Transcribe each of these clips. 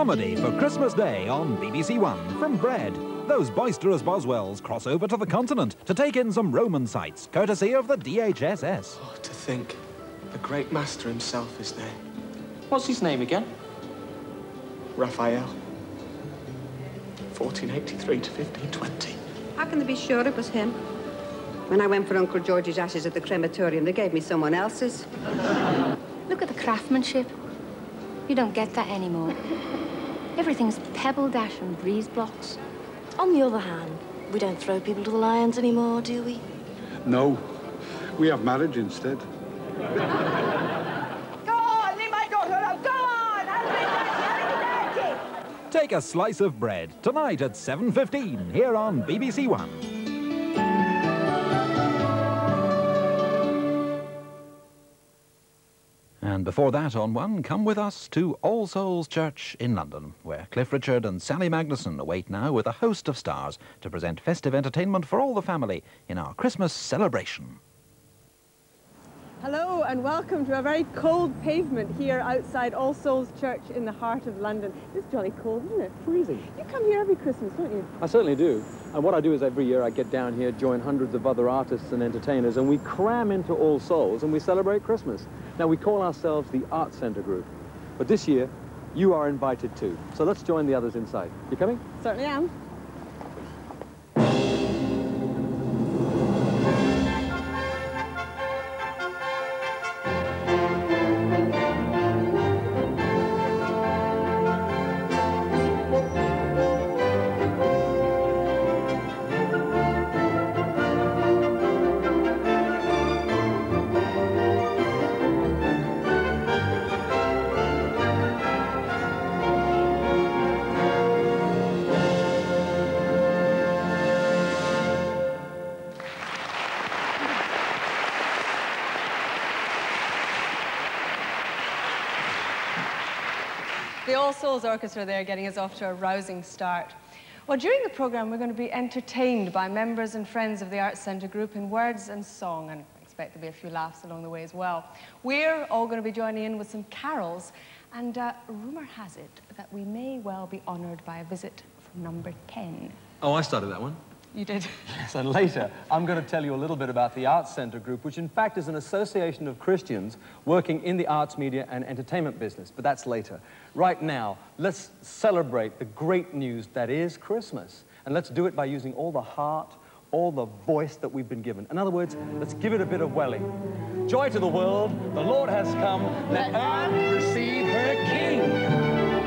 Comedy for Christmas Day on BBC1 from Bread. Those boisterous Boswells cross over to the continent to take in some Roman sights, courtesy of the DHSS. Oh, to think, the great master himself is there. What's his name again? Raphael. 1483 to 1520. How can they be sure it was him? When I went for Uncle George's ashes at the crematorium, they gave me someone else's. Look at the craftsmanship. You don't get that anymore. Everything's pebble dash and breeze blocks. On the other hand, we don't throw people to the lions anymore, do we? No. We have marriage instead. Go on, leave my daughter alone. Go on! I'll be dirty. Take a slice of bread tonight at 7:15 here on BBC1. And before that, on one, come with us to All Souls Church in London, where Richard and Sally Magnusson await now with a host of stars to present festive entertainment for all the family in our Christmas celebration. Hello and welcome to a very cold pavement here outside All Souls Church in the heart of London. It's jolly cold, isn't it? Freezing. You come here every Christmas, don't you? I certainly do. And what I do is every year I get down here, join hundreds of other artists and entertainers, and we cram into All Souls and we celebrate Christmas. Now, we call ourselves the Art Centre Group. But this year, you are invited too. So let's join the others inside. You coming? Certainly am. The All Souls Orchestra there getting us off to a rousing start. Well, during the programme, we're going to be entertained by members and friends of the Arts Centre Group in words and song, and I expect there'll be a few laughs along the way as well. We're all going to be joining in with some carols, and rumour has it that we may well be honoured by a visit from number 10. Oh, I started that one. You did. Yes, and later, I'm going to tell you a little bit about the Arts Centre Group, which in fact is an association of Christians working in the arts, media and entertainment business, but that's later. Right now, let's celebrate the great news that is Christmas. And let's do it by using all the heart, all the voice that we've been given. In other words, let's give it a bit of welling. Joy to the world, the Lord has come, let earth receive her King.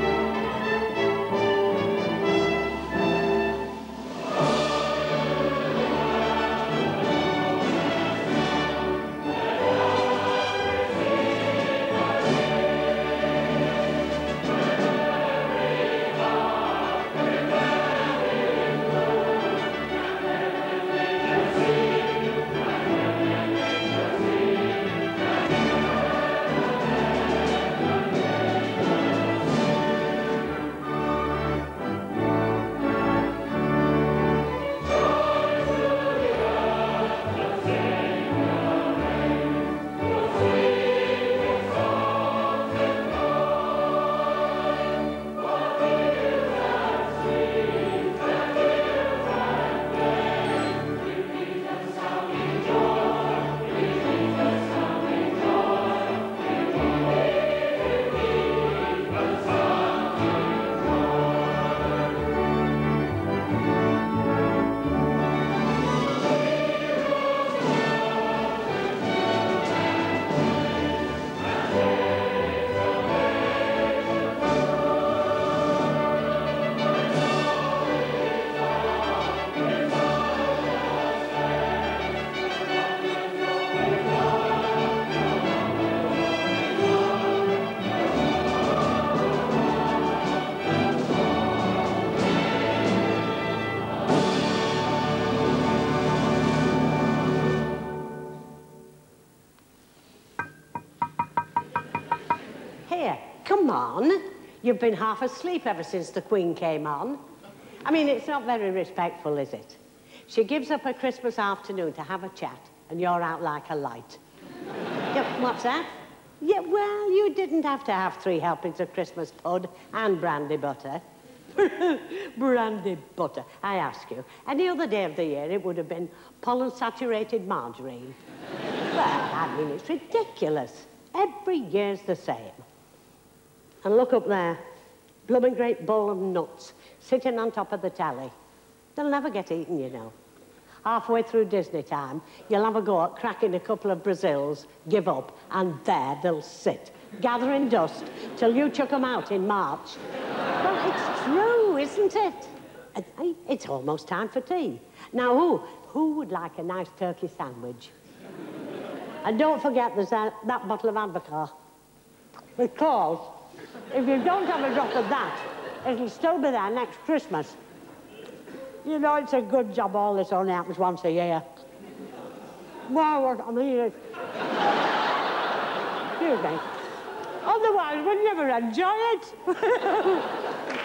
Come on. You've been half asleep ever since the Queen came on. I mean, it's not very respectful, is it? She gives up her Christmas afternoon to have a chat, and you're out like a light. Yep, what's that? Yeah, well, you didn't have to have 3 helpings of Christmas pud and brandy butter. Brandy butter, I ask you. Any other day of the year, it would have been pollen-saturated margarine. Well, I mean, it's ridiculous. Every year's the same. And look up there. Blooming great bowl of nuts sitting on top of the telly. They'll never get eaten, you know. Halfway through Disney time, you'll have a go at cracking a couple of Brazils, give up, and there they'll sit, gathering dust till you chuck them out in March. Well, it's true, isn't it? It's almost time for tea. Now, who would like a nice turkey sandwich? And don't forget there's that bottle of Advocaat. Because if you don't have a drop of that, it'll still be there next Christmas. You know, it's a good job all this only happens once a year. Well, what I mean is... Excuse me. Otherwise, we'd never enjoy it.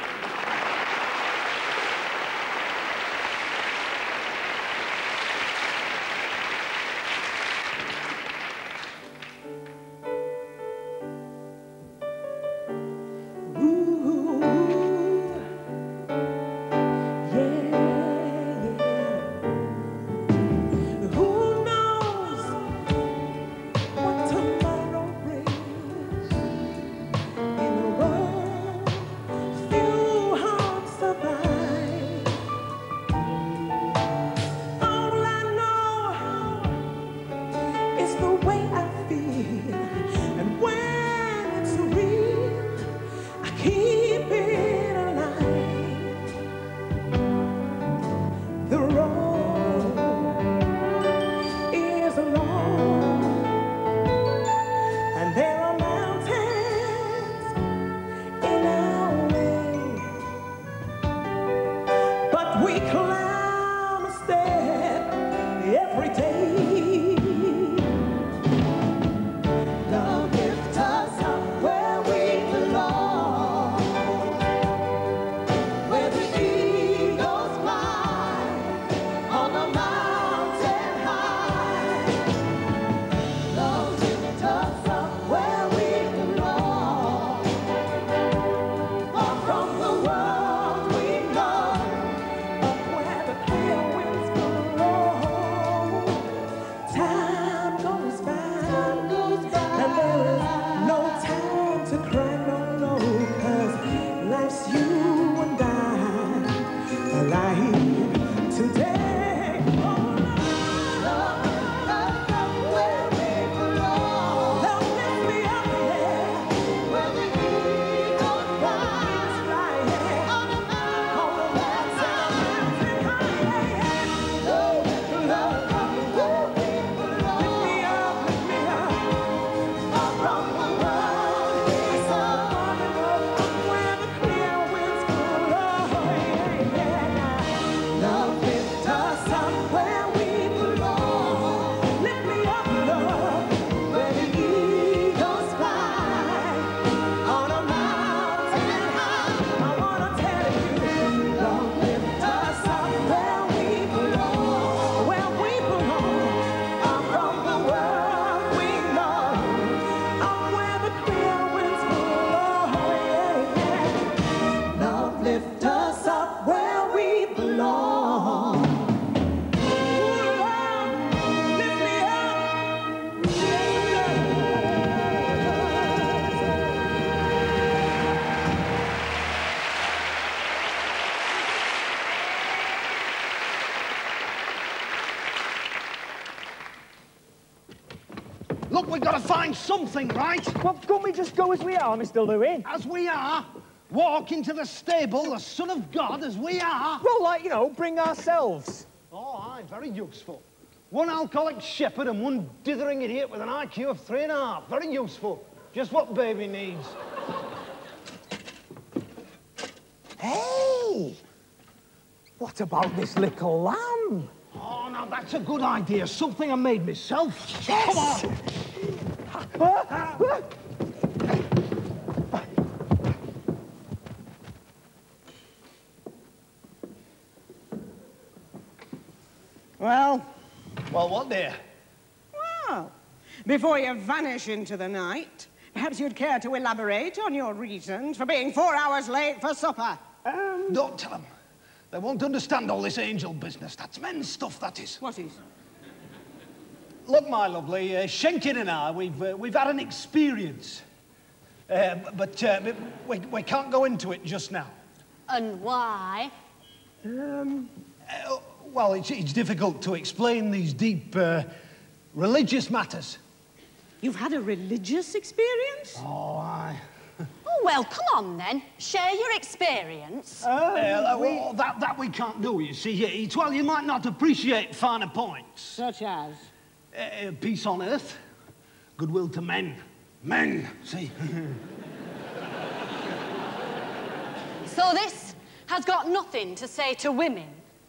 Look, we've got to find something, right? Well, can't we just go as we are, Mr. Lewin? As we are? Walk into the stable, the Son of God, as we are? Well, like, you know, bring ourselves. Oh, aye, very useful. One alcoholic shepherd and one dithering idiot with an IQ of 3.5. Very useful. Just what baby needs. Hey! What about this little lamb? Oh, now that's a good idea. Something I made myself. Yes! Come on. Well, Well, what, dear? well, Before you vanish into the night, perhaps you'd care to elaborate on your reasons for being 4 hours late for supper. Don't tell them. They won't understand all this angel business. That's men's stuff, that is. What is? Look, my lovely, Shenkin and I, we've had an experience. But we can't go into it just now. And why? Well, it's difficult to explain these deep religious matters. You've had a religious experience? Oh, aye. Oh, well, come on, then. Share your experience. Well, that we can't do, you see. It's, well, you might not appreciate finer points. Such as? Peace on earth, goodwill to men. Men, see? So this has got nothing to say to women?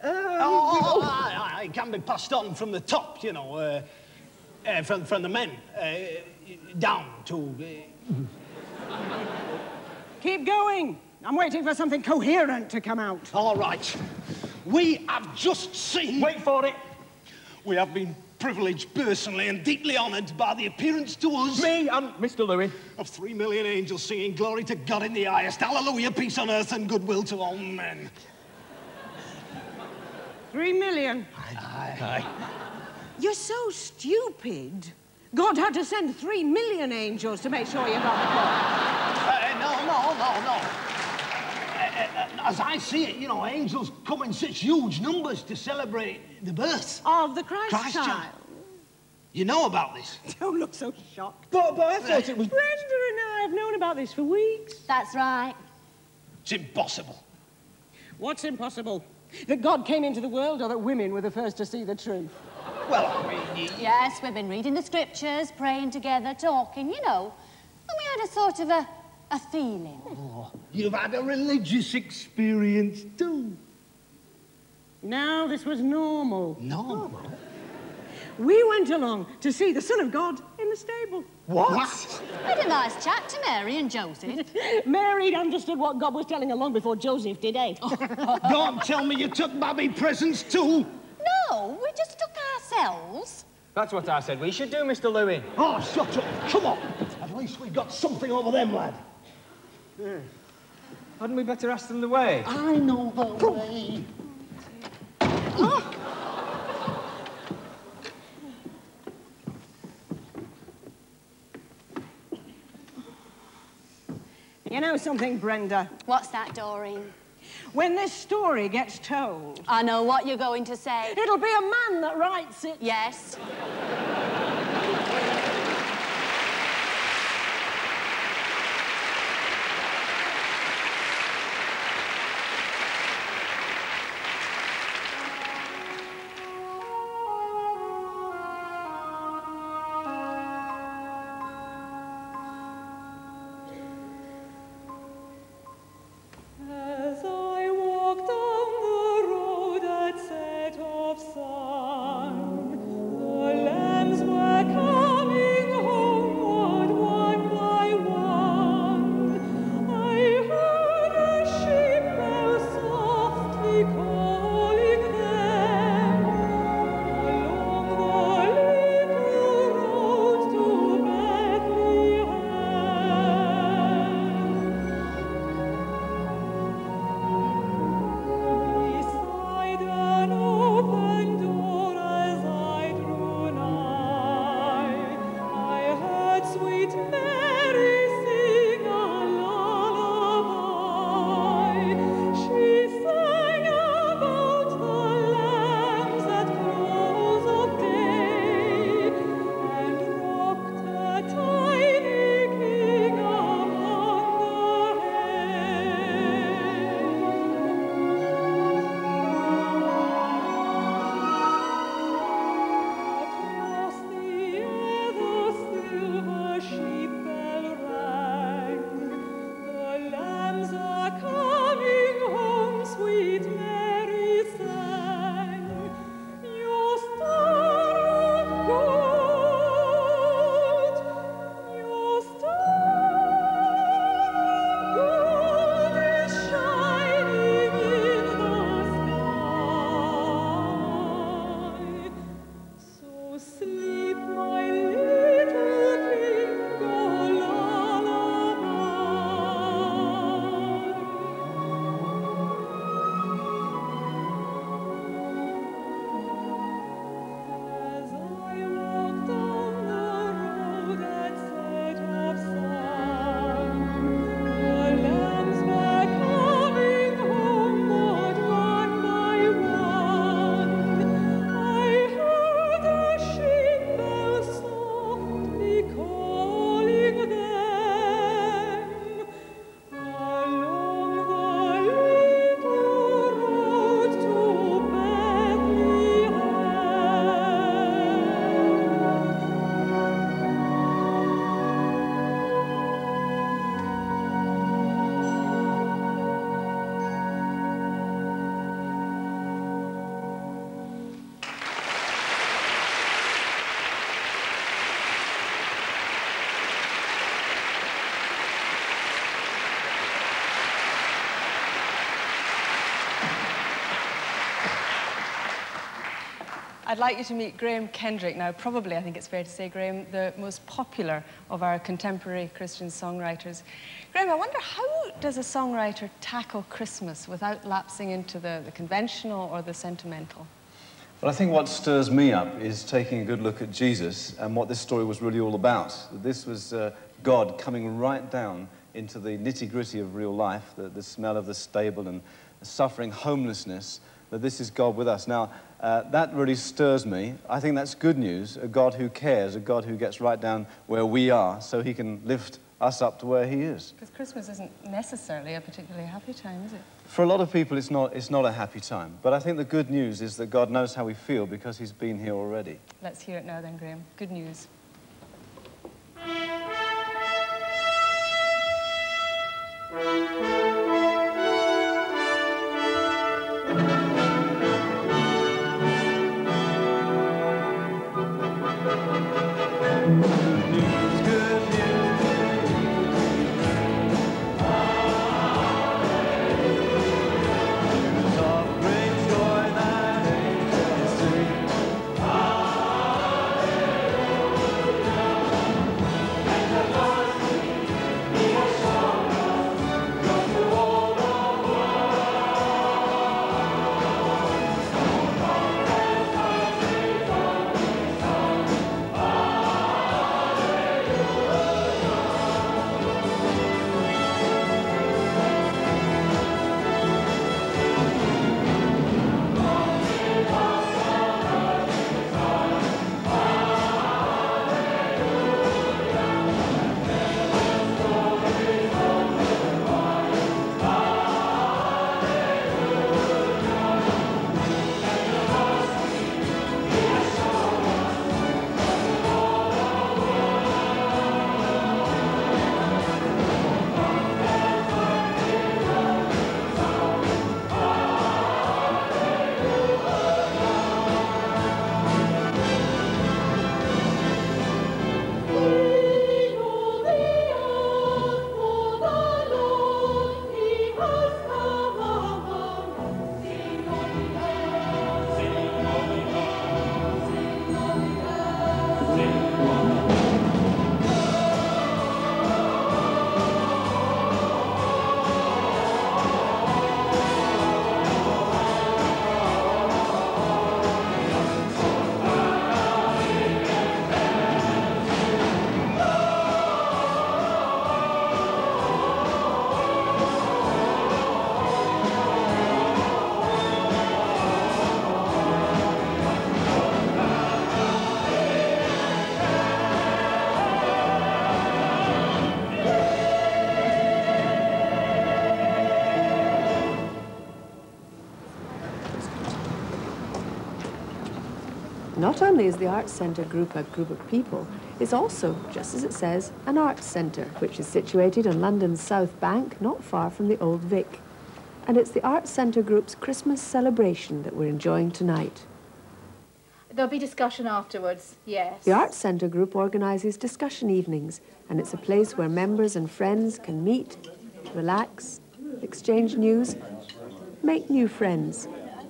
It can be passed on from the top, you know, from the men, down to... Keep going. I'm waiting for something coherent to come out. All right. We have just seen... Wait for it. We have been privileged personally and deeply honoured by the appearance to us... Me and Mr. Louis. ...of 3 million angels singing glory to God in the highest, hallelujah, peace on earth and goodwill to all men. 3 million? Aye. You're so stupid. God had to send 3 million angels to make sure you got the point. No. As I see it, you know, angels come in such huge numbers to celebrate the birth of the Christ child. You know about this? Don't look so shocked. But I thought it was... Brenda and I have known about this for weeks. That's right. It's impossible. What's impossible? That God came into the world or that women were the first to see the truth? Well, I mean... Yes, we've been reading the scriptures, praying together, talking, you know. And we had a sort of a feeling. Oh, you've had a religious experience too. No, this was normal. Normal? We went along to see the Son of God in the stable. What? We had a nice chat to Mary and Joseph. Mary'd understood what God was telling her long before Joseph did, eh? Don't tell me you took Babby presents too. No, we just took ourselves. That's what I said we should do, Mr. Louis. Oh, shut up. Come on. At least we've got something over them, lad. Hadn't we better ask them the way? I know the way. You know something, Brenda? What's that, Doreen? When this story gets told... I know what you're going to say. It'll be a man that writes it. Yes. Lambs I'd like you to meet Graham Kendrick. Now, probably, I think it's fair to say, Graham, the most popular of our contemporary Christian songwriters. Graham, I wonder, how does a songwriter tackle Christmas without lapsing into the conventional or the sentimental? Well, I think what stirs me up is taking a good look at Jesus and what this story was really all about. This was God coming right down into the nitty-gritty of real life, the smell of the stable and the suffering homelessness, that this is God with us. Now, that really stirs me. I think that's good news, a God who cares, a God who gets right down where we are so he can lift us up to where he is. Because Christmas isn't necessarily a particularly happy time, is it? For a lot of people, it's not a happy time. But I think the good news is that God knows how we feel because he's been here already. Let's hear it now then, Graham. Good news. Not only is the Arts Centre group a group of people, it's also, just as it says, an arts centre, which is situated on London's South Bank, not far from the Old Vic. And it's the Arts Centre group's Christmas celebration that we're enjoying tonight. There'll be discussion afterwards, yes. The Arts Centre group organises discussion evenings, and it's a place where members and friends can meet, relax, exchange news, make new friends.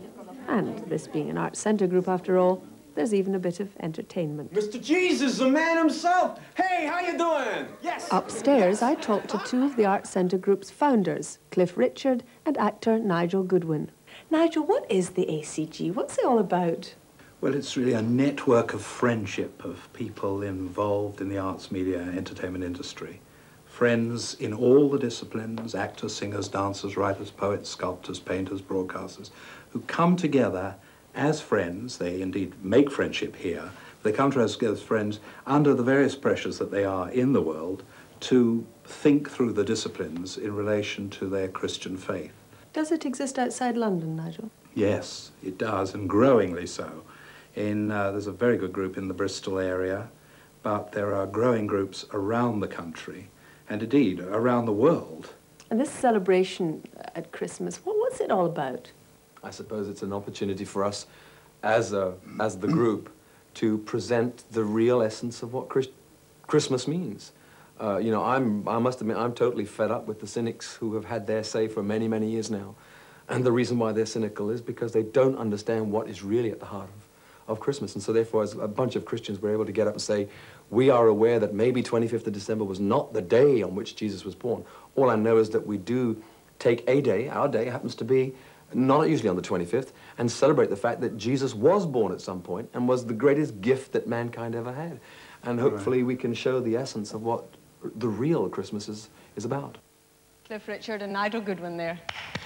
And this being an Arts Centre group after all, there's even a bit of entertainment. Mr. Jesus, the man himself. Hey, how you doing? Yes. Upstairs, I talked to two of the Arts Centre group's founders, Cliff Richard and actor Nigel Goodwin. Nigel, what is the ACG? What's it all about? Well, it's really a network of friendship of people involved in the arts, media, entertainment industry. Friends in all the disciplines, actors, singers, dancers, writers, poets, sculptors, painters, broadcasters, who come together as friends. They indeed make friendship here. They come to us as friends under the various pressures that they are in the world to think through the disciplines in relation to their Christian faith. Does it exist outside London, Nigel? Yes, it does, and growingly so. There's a very good group in the Bristol area, but there are growing groups around the country, and indeed around the world. And this celebration at Christmas, what's it all about? I suppose it's an opportunity for us as the group to present the real essence of what Christmas means. You know, I must admit, I'm totally fed up with the cynics who have had their say for many, many years now. And the reason why they're cynical is because they don't understand what is really at the heart of Christmas. And so therefore, as a bunch of Christians were able to get up and say, we are aware that maybe 25th of December was not the day on which Jesus was born. All I know is that we do take a day, our day happens to be not usually on the 25th, and celebrate the fact that Jesus was born at some point and was the greatest gift that mankind ever had. And hopefully we can show the essence of what the real Christmas is about. Cliff Richard and Nigel Goodwin there.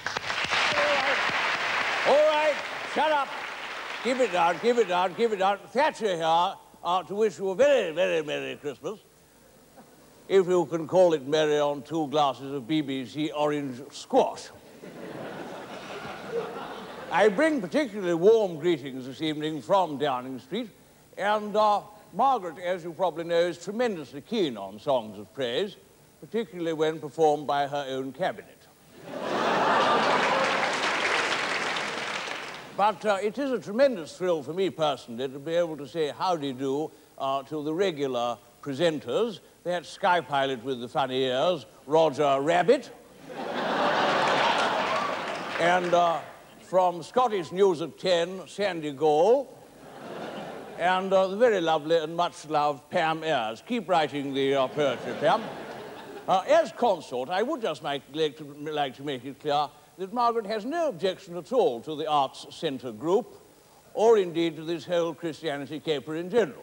All right, shut up. Keep it down, keep it down, keep it down. Thatcher here to wish you a very, very Merry Christmas. If you can call it merry on 2 glasses of BBC orange squash. I bring particularly warm greetings this evening from Downing Street, and Margaret, as you probably know, is tremendously keen on songs of praise, particularly when performed by her own cabinet. But it is a tremendous thrill for me personally to be able to say howdy do to the regular presenters, that Sky Pilot with the funny ears, Roger Rabbit, and from Scottish News at 10, Sandy Gall, and the very lovely and much-loved Pam Ayres. Keep writing the poetry, Pam. As consort, I would just like to make it clear that Margaret has no objection at all to the Arts Centre group, or indeed to this whole Christianity caper in general.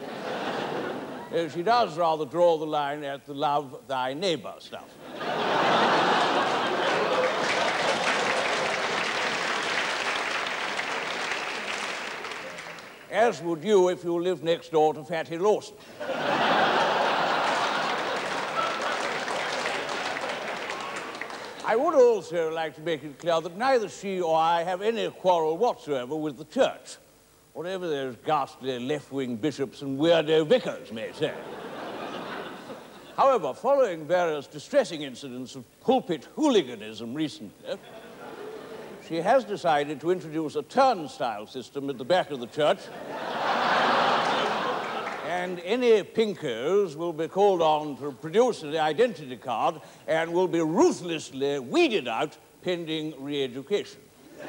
She does rather draw the line at the love thy neighbour stuff. As would you if you lived next door to Fatty Lawson. I would also like to make it clear that neither she or I have any quarrel whatsoever with the church, whatever those ghastly left-wing bishops and weirdo vicars may say. However, following various distressing incidents of pulpit hooliganism recently, she has decided to introduce a turnstile system at the back of the church, and any pinkos will be called on to produce an identity card and will be ruthlessly weeded out pending re-education.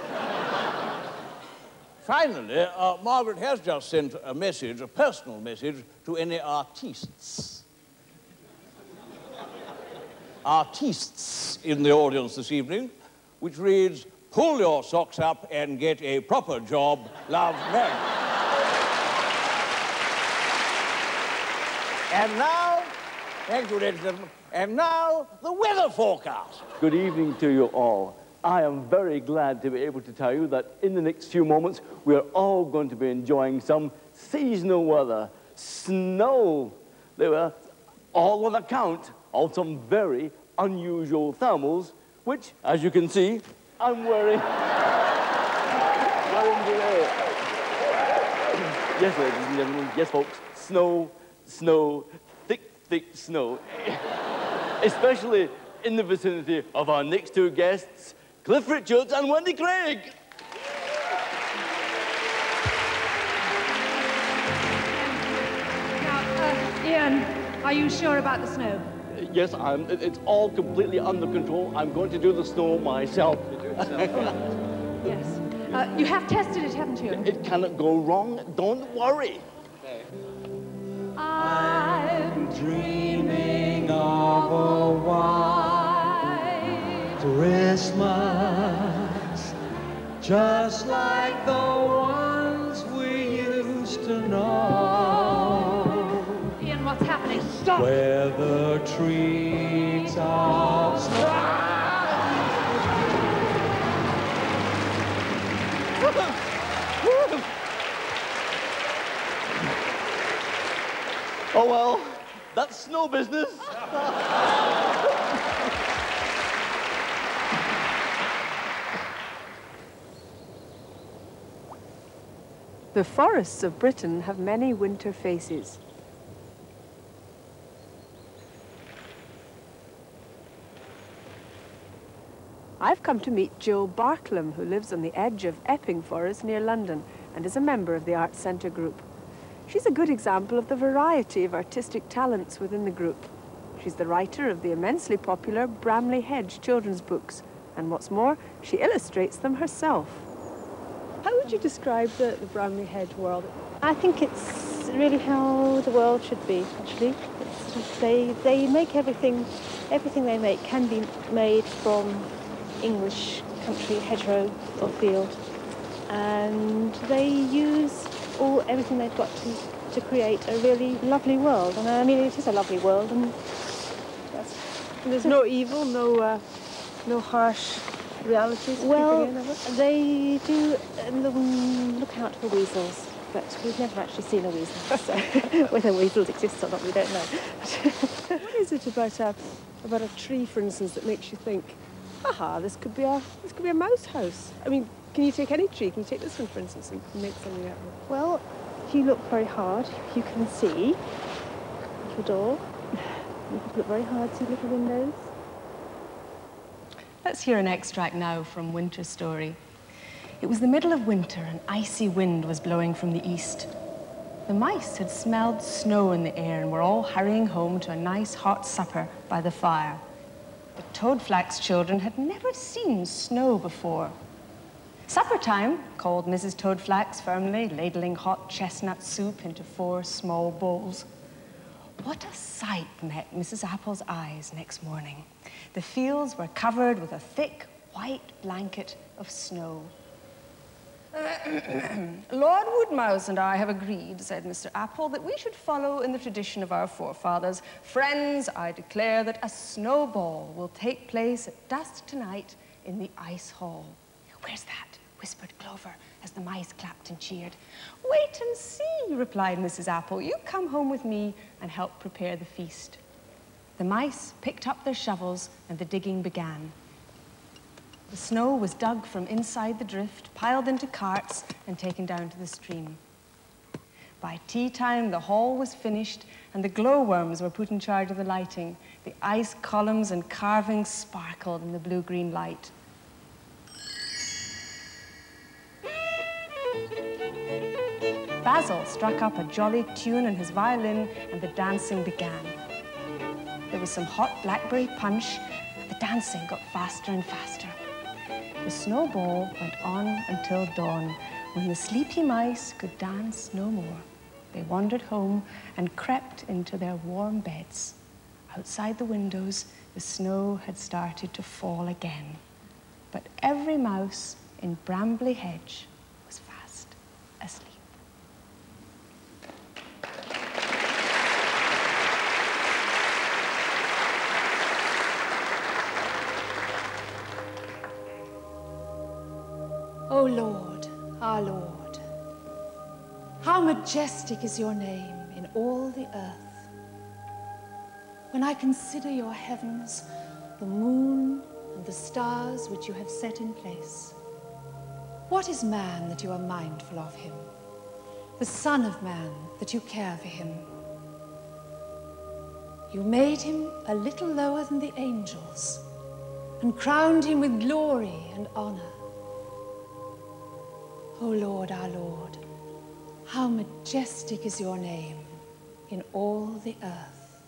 Finally, Margaret has just sent a message, a personal message, to any artistes. Artistes in the audience this evening, which reads, pull your socks up and get a proper job. Love, Meg. And now, thank you, ladies and gentlemen, and now the weather forecast. Good evening to you all. I am very glad to be able to tell you that in the next few moments, we are all going to be enjoying some seasonal weather. Snow. They were all on account of some very unusual thermals, which, as you can see, I'm wearing today. Yes, ladies and gentlemen, yes, folks, snow, snow, thick, thick snow. Especially in the vicinity of our next 2 guests, Cliff Richards and Wendy Craig. Now, Ian, are you sure about the snow? Yes, it's all completely under control. I'm going to do the snow myself. Yes. You have tested it, haven't you? It cannot go wrong. Don't worry. Okay. I'm dreaming of a white Christmas, just like the ones we used to know. Ian, what's happening? Stop! Where the trees are snow. Oh, well, that's snow business. The forests of Britain have many winter faces. I've come to meet Jill Barklam, who lives on the edge of Epping Forest near London and is a member of the Arts Centre group. She's a good example of the variety of artistic talents within the group. She's the writer of the immensely popular Bramley Hedge children's books, and what's more, she illustrates them herself. How would you describe the Bramley Hedge world? I think it's really how the world should be, actually. They make everything they make can be made from English country, hedgerow or field. And they use everything they've got to create a really lovely world. And I mean, it is a lovely world. And there's no evil, no harsh realities. Well, they do look out for weasels, but we've never actually seen a weasel. So whether weasels exist or not, we don't know. What is it about a tree, for instance, that makes you think, aha, this could be a mouse house? I mean, can you take any tree? Can you take this one, for instance, and make something out of it? Well, if you look very hard, you can see a little door. You have to look very hard, see little windows. Let's hear an extract now from Winter's story. It was the middle of winter, an icy wind was blowing from the east. The mice had smelled snow in the air and were all hurrying home to a nice hot supper by the fire. The Toadflax children had never seen snow before. "Supper time," called Mrs. Toadflax firmly, ladling hot chestnut soup into 4 small bowls. What a sight met Mrs. Apple's eyes next morning. The fields were covered with a thick, white blanket of snow. "Lord Woodmouse and I have agreed," said Mr. Apple, "that we should follow in the tradition of our forefathers. Friends, I declare that a snowball will take place at dusk tonight in the ice hall." "Where's that?" whispered Clover as the mice clapped and cheered. "Wait and see," replied Mrs. Apple. "You come home with me and help prepare the feast." The mice picked up their shovels and the digging began. The snow was dug from inside the drift, piled into carts, and taken down to the stream. By tea time, the hall was finished, and the glowworms were put in charge of the lighting. The ice columns and carvings sparkled in the blue-green light. Basil struck up a jolly tune on his violin, and the dancing began. There was some hot blackberry punch, and the dancing got faster and faster. The snowball went on until dawn, when the sleepy mice could dance no more. They wandered home and crept into their warm beds. Outside the windows, the snow had started to fall again. But every mouse in Bramley Hedge was fast asleep. O Lord, our Lord, how majestic is your name in all the earth. When I consider your heavens, the moon and the stars which you have set in place, what is man that you are mindful of him, the Son of Man that you care for him? You made him a little lower than the angels and crowned him with glory and honor. O Lord, our Lord, how majestic is your name in all the earth.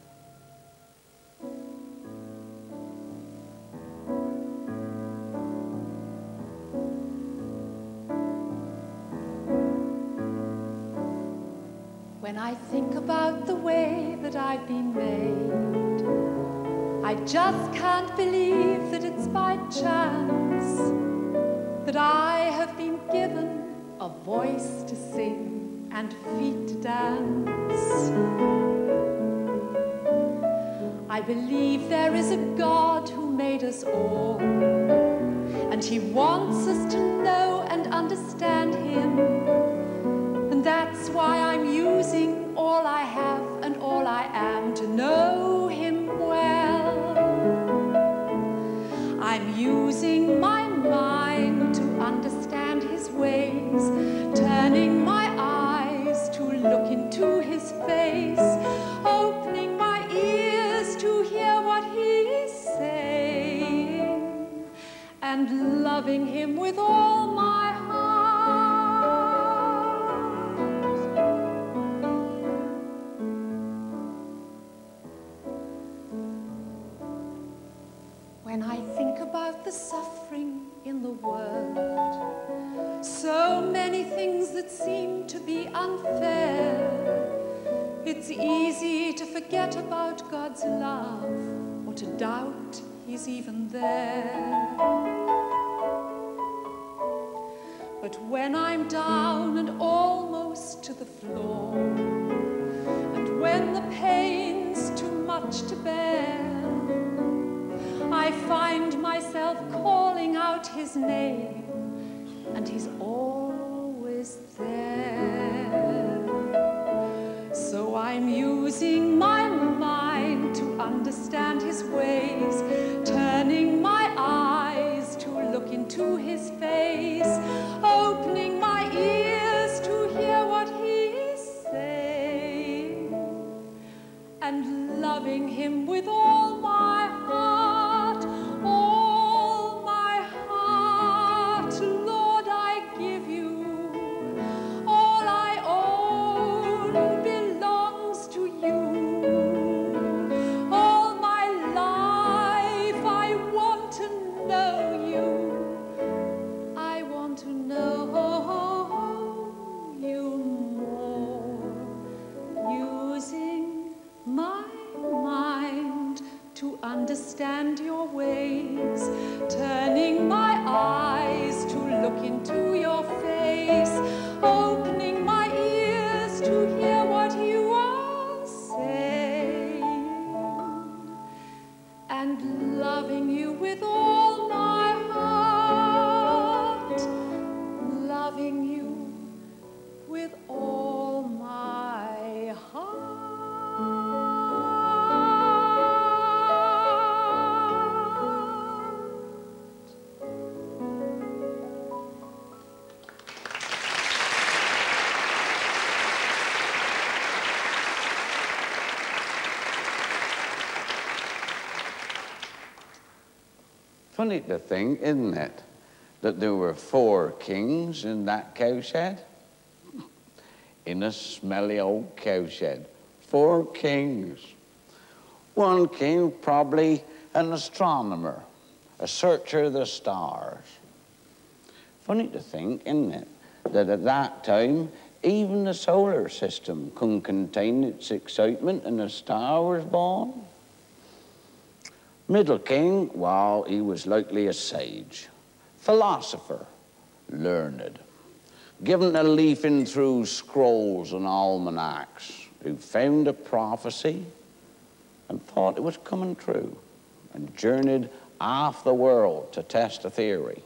When I think about the way that I've been made, I just can't believe that it's by chance that I have been given a voice to sing and feet to dance. I believe there is a God who made us all, and he wants us to know and understand him. And that's why I'm using all I have and all I am to know him well. I'm using my mind to understand his ways, turning my eyes to look into his face, opening my ears to hear what he is saying, and loving him with all my heart. When I think about the suffering in the world, so that seem to be unfair. It's easy to forget about God's love, or to doubt He's even there. But when I'm down and almost to the floor, and when the pain's too much to bear, I find myself calling out His name, and He's always there. So I'm using my mind to understand His ways, turning my eyes to look into His face, opening my ears to hear what He is saying, and loving Him with all my heart, all my heart. Lord, I give you all I own, belongs to you. All my life I want to know you. I want to know you more, using my mind to understand your ways, turning my eyes to look into your face, opening my ears to hear what you are saying, and loving you with all my heart, loving you with all my heart. Funny to think, isn't it, that there were 4 kings in that cowshed? In a smelly old cowshed. 4 kings. One king, probably an astronomer, a searcher of the stars. Funny to think, isn't it, that at that time, even the solar system couldn't contain its excitement and a star was born. Middle king, well, he was likely a sage, philosopher, learned, given to leafing through scrolls and almanacs, who found a prophecy and thought it was coming true, and journeyed half the world to test a theory.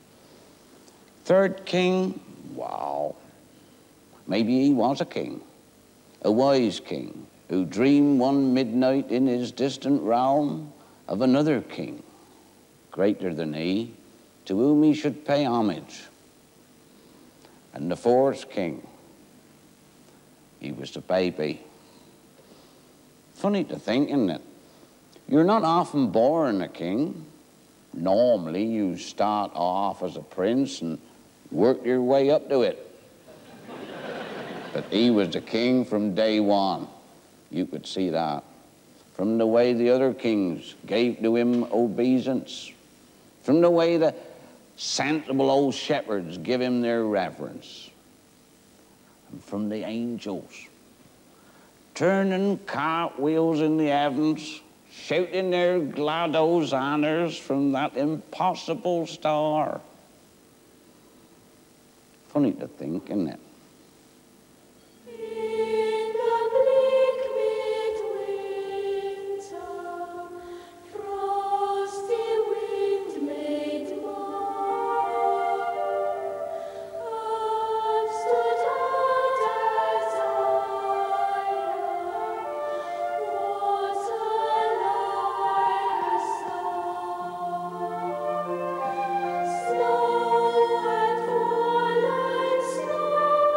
Third king, wow, maybe he was a king, a wise king, who dreamed one midnight in his distant realm of another king, greater than he, to whom he should pay homage. And the 4th king, he was the baby. Funny to think, isn't it? You're not often born a king. Normally, you start off as a prince and work your way up to it. But he was the king from day one. You could see that. From the way the other kings gave to him obeisance, from the way the sensible old shepherds give him their reverence, and from the angels, turning cartwheels in the heavens, shouting their glad hosannas from that impossible star. Funny to think, isn't it? Snow and fall and snow.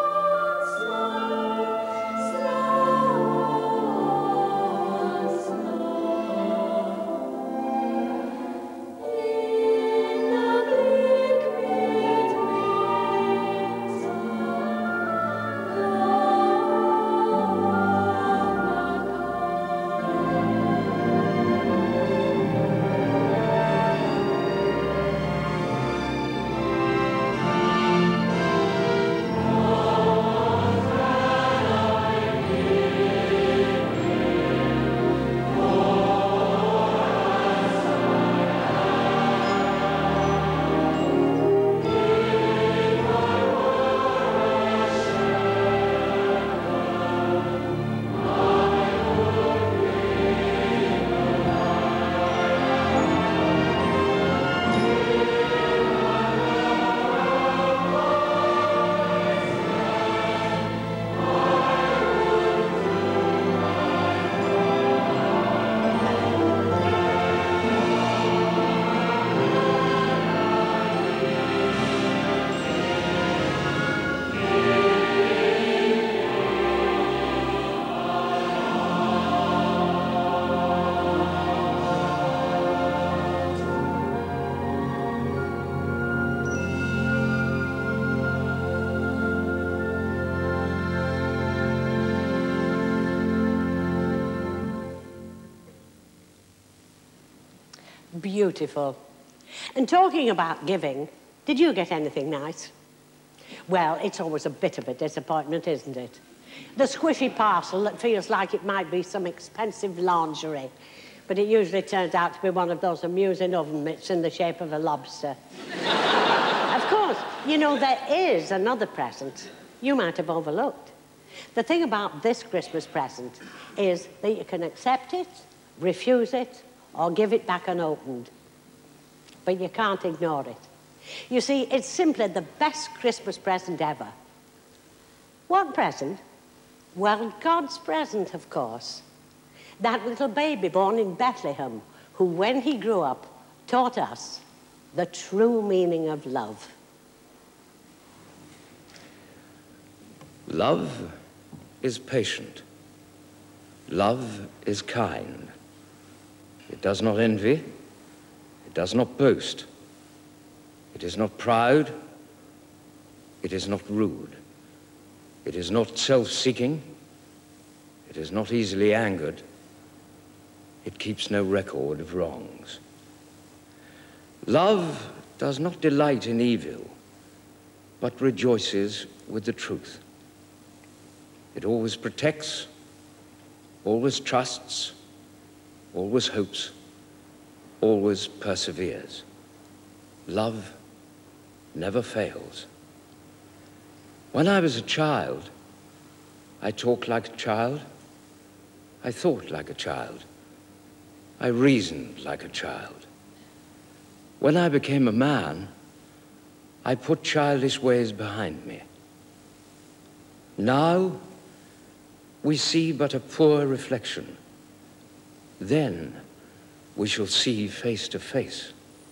beautiful. And talking about giving, did you get anything nice? Well, it's always a bit of a disappointment, isn't it? The squishy parcel that feels like it might be some expensive lingerie, but it usually turns out to be one of those amusing oven mitts in the shape of a lobster. Of course, you know, there is another present you might have overlooked. The thing about this Christmas present is that you can accept it, refuse it, or give it back unopened. But you can't ignore it. You see, it's simply the best Christmas present ever. What present? Well, God's present, of course. That little baby born in Bethlehem, who, when he grew up, taught us the true meaning of love. Love is patient. Love is kind. It does not envy. It does not boast. It is not proud. It is not rude. It is not self-seeking. It is not easily angered. It keeps no record of wrongs. Love does not delight in evil, but rejoices with the truth. It always protects, always trusts, always hopes, always perseveres. Love never fails. When I was a child, I talked like a child. I thought like a child. I reasoned like a child. When I became a man, I put childish ways behind me. Now, we see but a poor reflection. Then we shall see face to face.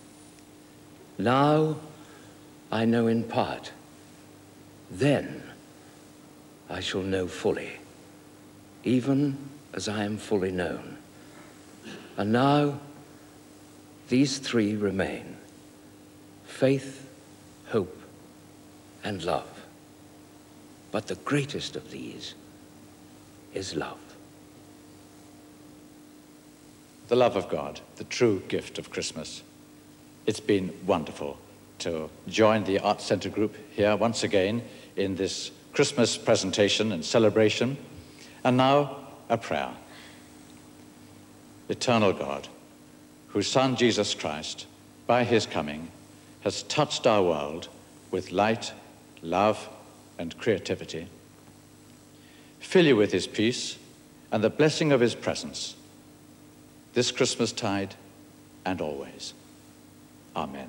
Now I know in part. Then I shall know fully, even as I am fully known. And now these three remain: faith, hope, and love. But the greatest of these is love. The love of God, the true gift of Christmas. It's been wonderful to join the Arts Centre group here once again in this Christmas presentation and celebration. And now, a prayer. Eternal God, whose Son Jesus Christ, by his coming, has touched our world with light, love, and creativity. Fill you with his peace and the blessing of his presence, this Christmastide and always. Amen.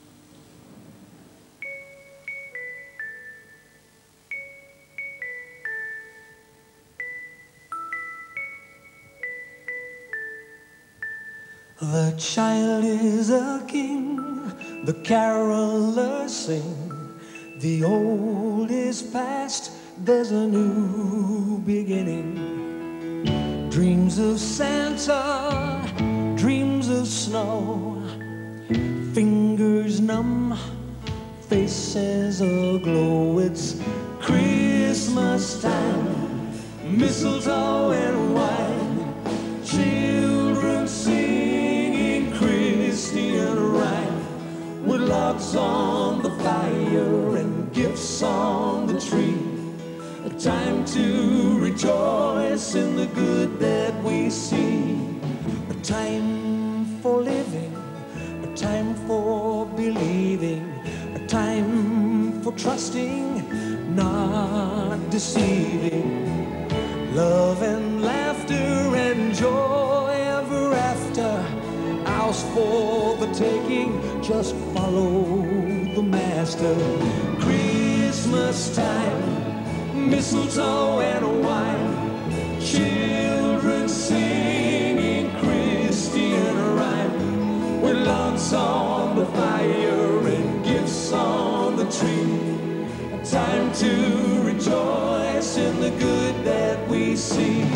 The child is a king, the carolers sing. The old is past, there's a new beginning. Dreams of Santa, dreams of snow, fingers numb, faces aglow. It's Christmas time, mistletoe and wine, children singing Christian rhyme, with logs on the fire and gifts on the tree. A time to rejoice in the good that we see. A time for living, a time for believing, a time for trusting, not deceiving. Love and laughter and joy ever after, ours for the taking, just follow the master. Christmas time, mistletoe and wine, children singing Christian rhyme, with logs on the fire and gifts on the tree. A time to rejoice in the good that we see.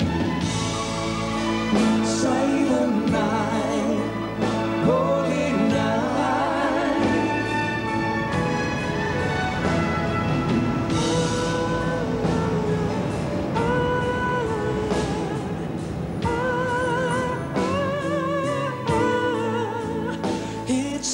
Silent night, holy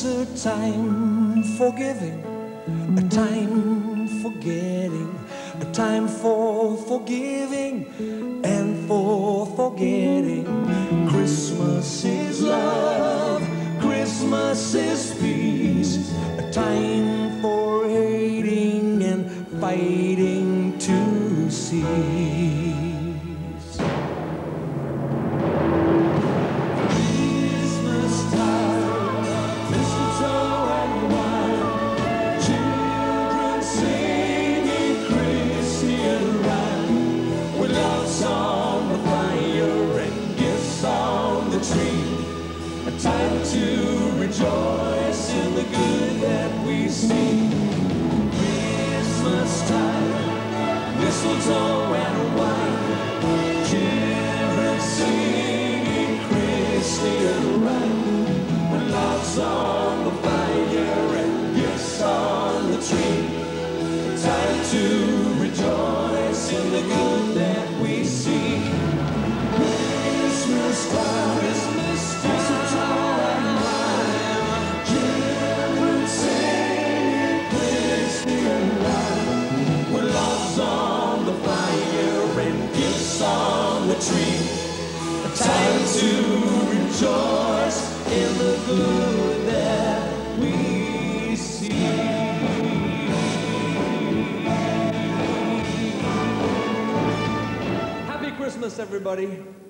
a time for giving, a time for getting, a time for forgiving and for forgetting. Christmas is love, Christmas is peace, a time for hating and fighting to cease. Time to rejoice in the good that we see. Christmas time, mistletoe and wine, children singing Christian rhyme. When love's on the fire and gifts on the tree. Time to rejoice in the good that we see. Christmas time, Christmas time. On the tree, a time to rejoice in the good that we see. Happy Christmas, everybody.